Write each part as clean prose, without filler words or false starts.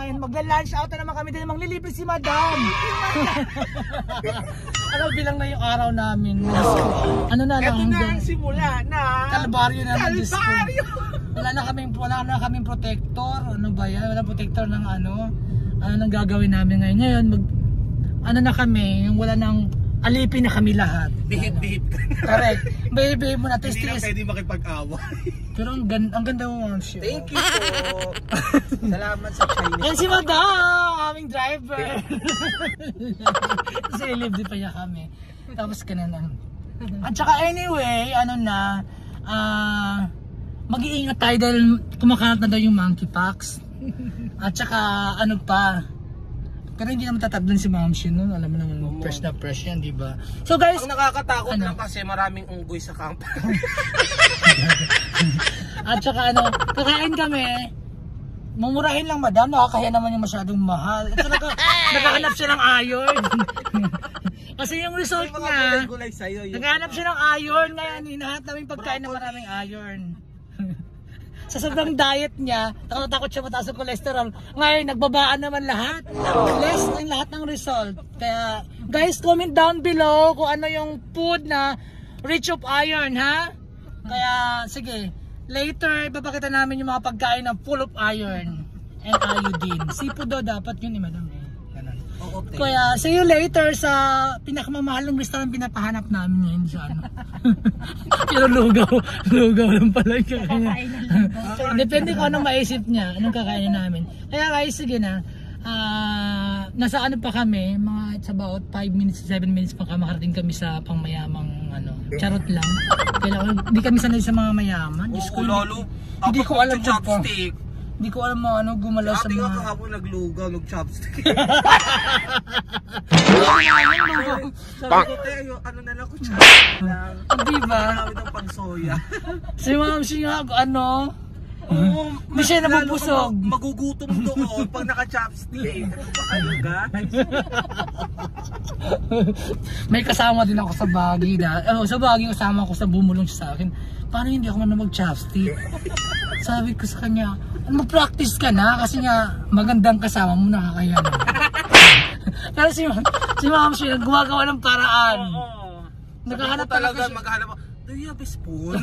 ngayon. Magla-lunch out na naman kami din. Manglilibre si Madam. Ano, bilang na yung araw namin. Ano na lang. Ito na ang simula na. Kalbaryo na naman. Kalbaryo! Wala na kaming protector. Ano ba yan? Wala protector ng ano. Ano nang gagawin namin ngayon. Ngayon, ano na kami. Yung wala nang alipin na kami lahat. Bihit-bihit ka na. Correct. Bihit-bihit mo na. Hindi na pwede makipag-away. Pero ang ganda mo, Ma'am Shio. Thank you po. Salamat sa Chinese. Yan si Madam, aming driver. Kasi live pa niya kami. Tapos ganun. At saka anyway, ano na, mag-iingat tayo dahil kumakalat na daw yung monkeypox. At saka ano pa, pero hindi naman tataglan si Ma'am Shin nun. Alam mo naman, fresh na fresh yan, di ba? So guys, ang nakakatakot lang kasi maraming unggoy sa kampo. At saka ano, kakain kami. Mumurahin lang, Madam. Nakakahiya naman yung masyadong mahal. At saka nakahanap siya ng iron. Kasi yung result niya, nakahanap siya ng iron. Ngayon, hinahanap namin pagkain ng maraming iron. Sa sobrang diet niya, takot siya mataas ang cholesterol. Ngayon, nagbabaan naman lahat. Less ang lahat ng result. Kaya, guys, comment down below kung ano yung food na rich of iron, ha? Kaya, sige, later, ipapakita namin yung mga pagkain na full of iron and iodine. Seafood daw dapat yun, Madam. Okay. Kaya, see you later sa pinakamamahal ng restaurant pinapahanap namin ngayon sa ano. Pero lugaw lang pala yung kakainin. Depende kung anong maisip niya, anong kakainin namin. Kaya guys, sige na. Nasa ano pa kami, mga it's about 5 minutes, 7 minutes pa makarating kami sa pangmayamang ano. Charot lang. Kailangan, hindi kami sanay sa mga mayaman. Hindi ko alam chopstick. Hindi ko alam mo ano gumalaw sa mga... Ate nga kahapon naglugaw, nag-chopstick. Sabi ko tayo, ano na lang ko chopstick lang. Di ba? Nakawit ang pang-soya. Si Ma'am siya ano? Hindi siya nabubusog. Magugutom doon pag naka-chopstick. Ano ba kayo guys? May kasama din ako sa Baguio sa Baguio kasama ko sa bumulong siya sa akin. Paano hindi ako man mag-chopstick? Sabi ko sa kanya, mag-practice ka na kasi nga magandang kasama mo, nakakaya na. Pero si Ma'am siya gumagawa ng paraan. Naghahanap talaga maghahanap. Do you have a spoon?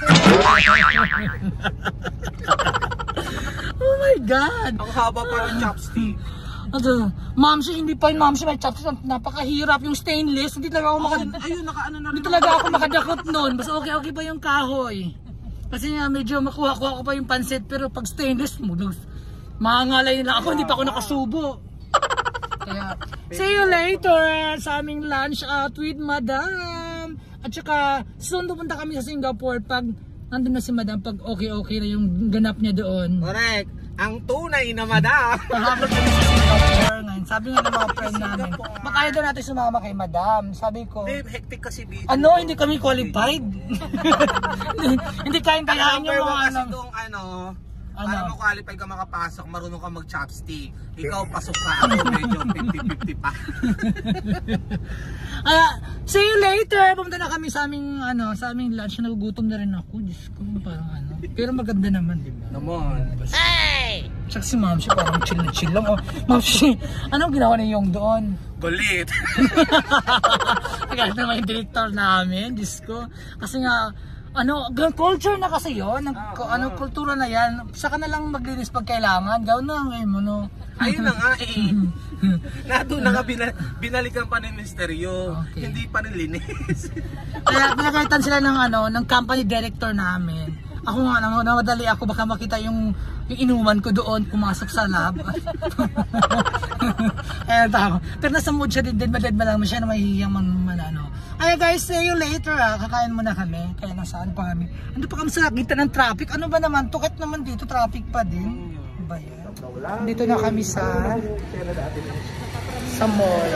Oh my God! Ang haba pa ng chopstick. Ma'am siya, hindi pa yun Ma'am siya, may chopstick. Napakahirap yung stainless. Hindi talaga ako hindi talaga ako makadakot nun. Basta okay pa yung kahoy. Kasi nga medyo makuha-kuha ko pa yung pansit. Pero pag stainless mo, maangalay nila ako. Hindi pa ako nakasubo. Kaya, see you later sa aming lunch out with Madam. At saka, soon pupunta kami sa Singapore pag nandun na si Madam. Pag okay na yung ganap niya doon. Correct. Ang tunay na Madam. Pahabol kami sa Singapore ngayon. Sabi nga ng mga friend namin, makaya daw natin sumama kay Madam. Sabi ko, hectic kasi video. Ano, hindi kami qualified. Hindi kayang-kayain yung mga para mo-qualify ka makapasok, marunong ka mag-chopstick. Ikaw, pasok ka. Ako medyo 50-50 pa. See you later. Pumunta na kami sa aming lunch. Nagugutom na rin ako. Diyos ko, parang ano. Pero maganda naman, di ba? Naman. Hey! Tsaka si Ma'am siya parang chill na chill lang. Ma'am siya, anong ginawa niya yung doon? Galit. Nagalit naman yung director namin. Diyos ko. Kasi nga, culture na kasi yun. Kultura na yan. Saka na lang maglinis pag kailangan. Gawin na ngayon, Ayun na nga eh. Nado na nga binalikan pa ni Misteryo. Okay. Hindi pa nilinis. Kaya pinagalitan sila ng company director namin. Ako nga, namadali ako baka makita yung inuman ko doon, pumasok sa lab. Ayan tao. Pero nasa mood siya din, madad lang siya na mahihiyang Ay guys, see you later kakain muna kami. Kaya nasaan pa kami? Ano pa kami sa gitna ng traffic? Ano ba naman? Tukat naman dito, traffic pa din. Ba yan? Dito na kami sa mall.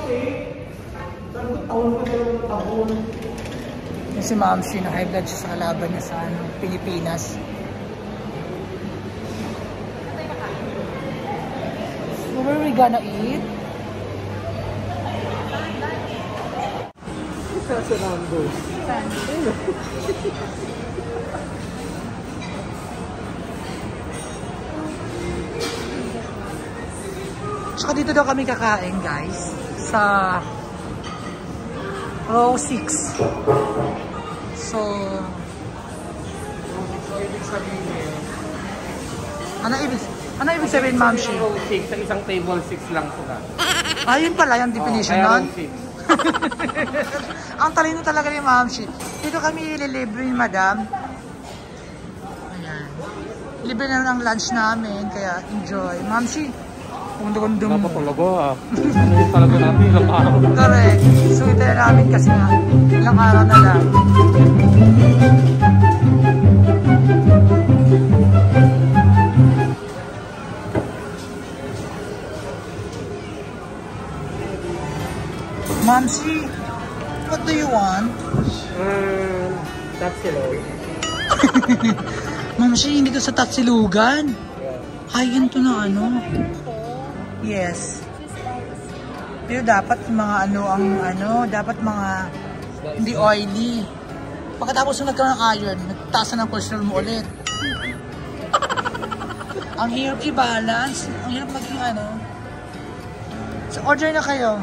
Si Ma'am Shi, na high blood siya sa kalaban niya sa Pilipinas. So where are we gonna eat? Sa Nando's. Tsaka dito daw kami kakain, guys. Sa row 6. So, ibig sabihin, ano ibig sabihin, Ma'am Shi? row 6, sa isang table 6 lang sila. Ayun pala yung definition nun. Kaya row 6. Ang talino talaga ni Ma'am Shi. Dito kami ililibre ni Madam. Ayan. Libre na ng lunch namin, kaya enjoy. Ma'am Shi, kundong-kundong. Napatulaga Ano yung talaga natin ilang araw? Correct. Suwita na namin kasi nga, ilang araw na lang. Ma'am Shi, what do you want? Tapsilog. Ma'am Shi, hindi to sa Tatsilugan. Ay, ganito na ano. Yes. Pero dapat mga dapat mga hindi oily. Pagkatapos nung nagkaroon ng iron, nagtaas na ng cholesterol mo ulit. Ang hirap i-balance. Ang hirap maging So, order na kayo.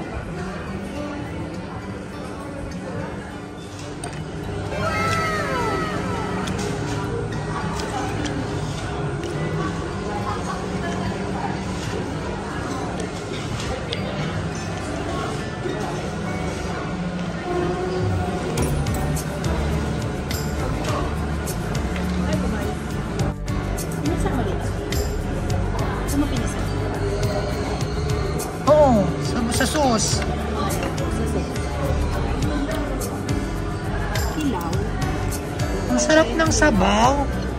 Oo, sa sauce. Hilaw. Ang sarap ng sabaw.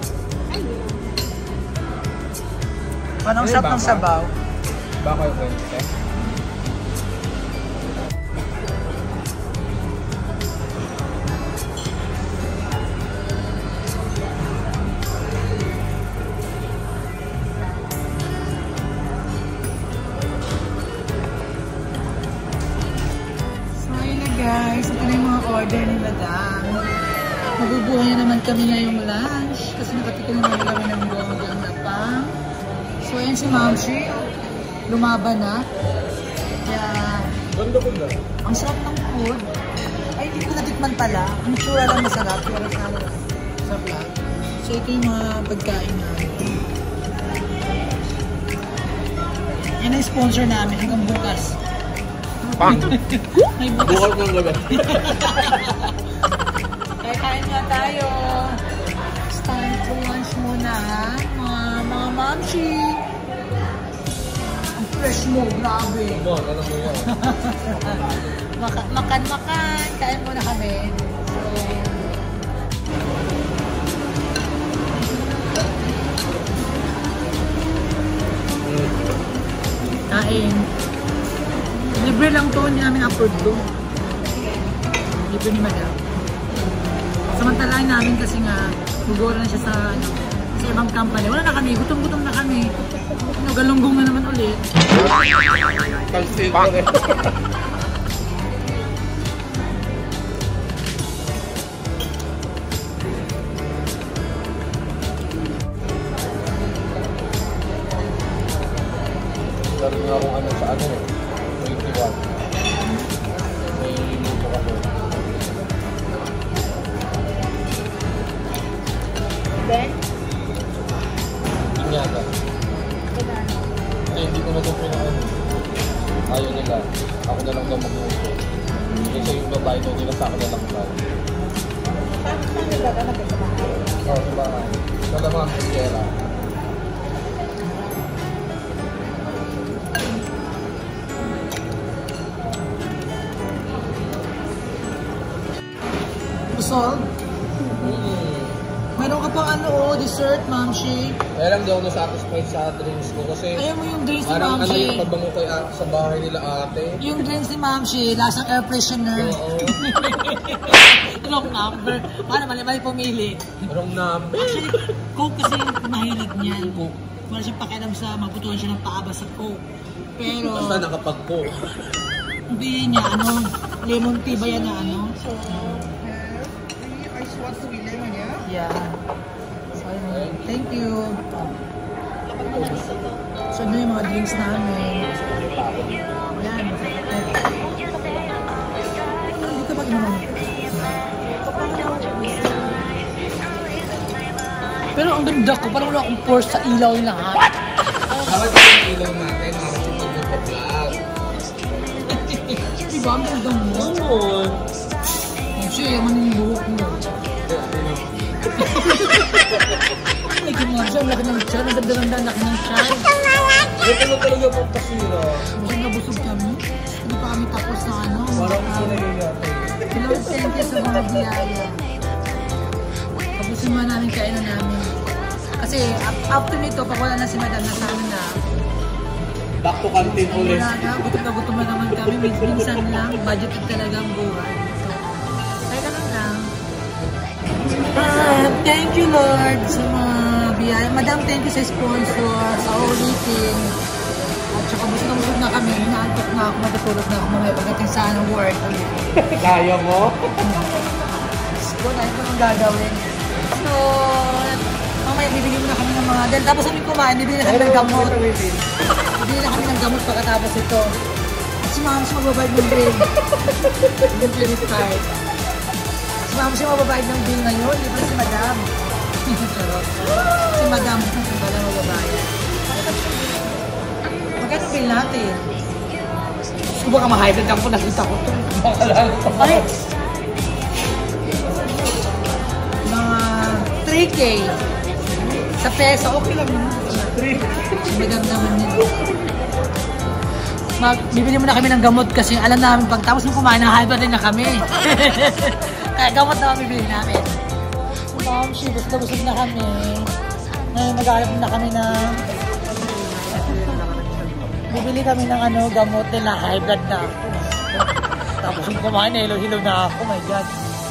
Parang sarap ng sabaw. Baka yung kwente. Guys, ito na yung mga order ni Madam. Mabubuhay na naman kami ngayong lunch kasi nakatikin na kami ng buwang na pang. So, ayan si Ma'am Shi. Lumaban na. Kaya, ang sarap ng food. Ay, hindi ko natikman pala. Ang tsura lang masarap. Pero sarap lang. So, ito yung mga pagkain namin. Yan ang sponsor namin hanggang bukas. Pang! May bukas. Bukas ng gabi. Kaya kain nga tayo. It's time to lunch muna, ha? Mga Mamshi. Ang fresh mo, grabe. Alam mo yan. Makan. Kain muna kami. So, kain. Libre lang to, hindi namin upload to. Libre ni Madam. Samantalahin namin kasi nga, gugora na siya sa ibang company. Wala na kami, gutom-gutom na kami. Galunggong na naman ulit. Pansin ko rin. Laro nga akong sa 21. May luto ka po. Then? Inyaga. Hindi ko na ito ayaw nila. Ako na lang daw magluto. Kasi yung babae daw nila sa akin na lang daw. Saan nila ka nagkasabahay? Oo, diba? Wala mga kusyera. Busog? Meron ka pang dessert, Ma'am Shi. Kaya lang di ako na-satisfied sa drinks ko kasi Ayaw mo yung drinks ni parang Ma'am Shi. yung pabango kay sa bahay nila ate. Yung drinks ni Ma'am Shi, lasang air freshener. Oo. Wrong number. Paano mali pumili? Wrong number. Actually, Coke kasi yung mahilig niyan. Wala siyang pakialam sa mabutuhan siya ng paaba sa Coke. Pero, Basta nakapag-co. hindi niya, lemon tea ba yan na So, ice want to be lemon, yeah? Yeah. So, ayun. Thank you. So, ano yung mga drinks namin. ang ganda ko. Parang wala akong force sa ilaw yung lahat. Dapat yung ilaw natin, makasipag mag-vlog. Diba ang ganda mo? Oo. Kasi yaman yung buhok mo. Ay, kumain siya. Ang laki ng tiyan. Ang ganda ng laki ng tiyan. Ito na talaga po pasira. Busog na busog kami. Hindi pa kami tapos na ano. Parang sinagay natin. Lord, thank you sa mga biyaya. Tapusin mo namin kainan namin. Kasi after nito, pag wala na si Madam, nasa amin na. Back to canteen ulit. Wala na, gutom na gutom na naman kami. Minsan lang, budgeted talaga ang buhay. Kaya ganun lang. Thank you Lord sa mga biyaya. Madam, thank you sa sponsor, sa ulitin. At saka busog na kami. Inaantok na ako, matutulog na ako mamaya pagdating sa work. Kaya mo? So, na ito ang gagawin. So, mamaya bibigyan mo na kami ng mga... Dahil tapos kami kumain, bibigyan na kami ng gamot. Bibigyan na kami ng gamot pagkatapos ito. At si Mama siya magbabayad ng bill. Yung credit card. Si Mama siya magbabayad ng bill ngayon, di ba si Madam? Si Madam, wala magbabayad. Magkano bill natin? Gusto ba ka ma-hybrid ako? Nakita ko ito. Ay! Mga 3K. Sa peso, okay lang naman. 3K. Madam naman yun. Bibili mo na kami ng gamot kasi alam namin pagtapos ng kumain, na-hybrid din na kami. Kaya gamot naman bibili namin. Ma'am, busog na kami. Ngayon mag-aarap na kami ng... Bibili kami ng gamot nila, high blood na ako. Tapos yung kumain, hilo-hilo na ako, my God.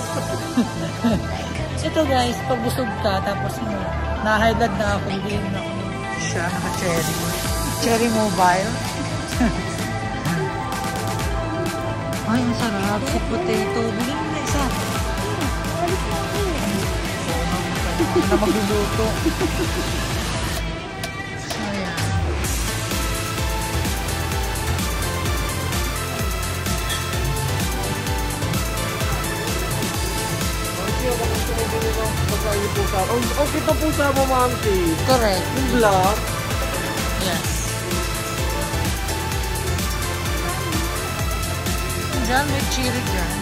Ito guys, pag busog ka, tapos na-high blood na ako, bibili na ako siya, naka-cherry. Cherry mobile. Ay, ang sarap. Sweet potato. Bili mo na isa. Ako na magluluto. Oh, kita pusa mo, Ma'amsi. Correct. Yung black. Yes. Diyan, may chili dyan.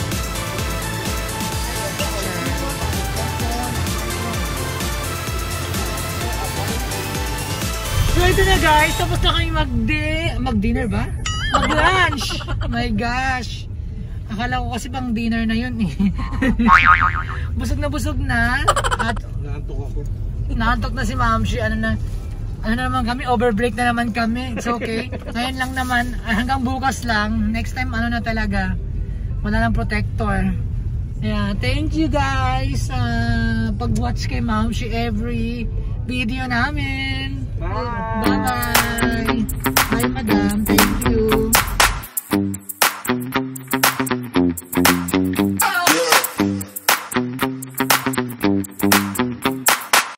So ito na guys, tapos na kami mag-dinner ba? Mag-lunch! Oh my gosh! Akala ko kasi pang dinner na yun eh. Busog na. At Naantok ako. naantok na si Mamshi. Ano na naman kami, overbreak na naman kami. It's okay. Ngayon lang naman, hanggang bukas lang. Next time ano na talaga, wala nang protector. Yeah, thank you guys pag-watch kay Mamshi every video namin. Bye! Bye-bye!